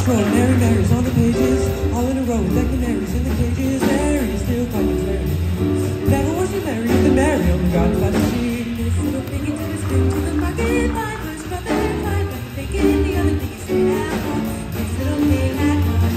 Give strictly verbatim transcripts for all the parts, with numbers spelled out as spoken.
extraordinary Mary's on the pages, all in a row, like the Marys in the cages. Mary is still quite Mary. Never was she married, than Mary on the garden by the sea. This little piggy took his spoon to the market, my first brother and mine, but the bacon, the other piggy stayed at home. This little pig had one.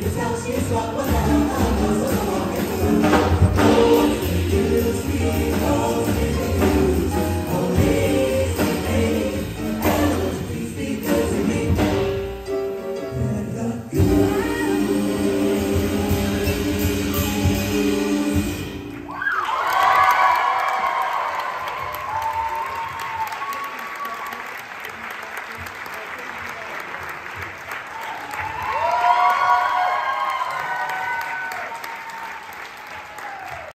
She's what was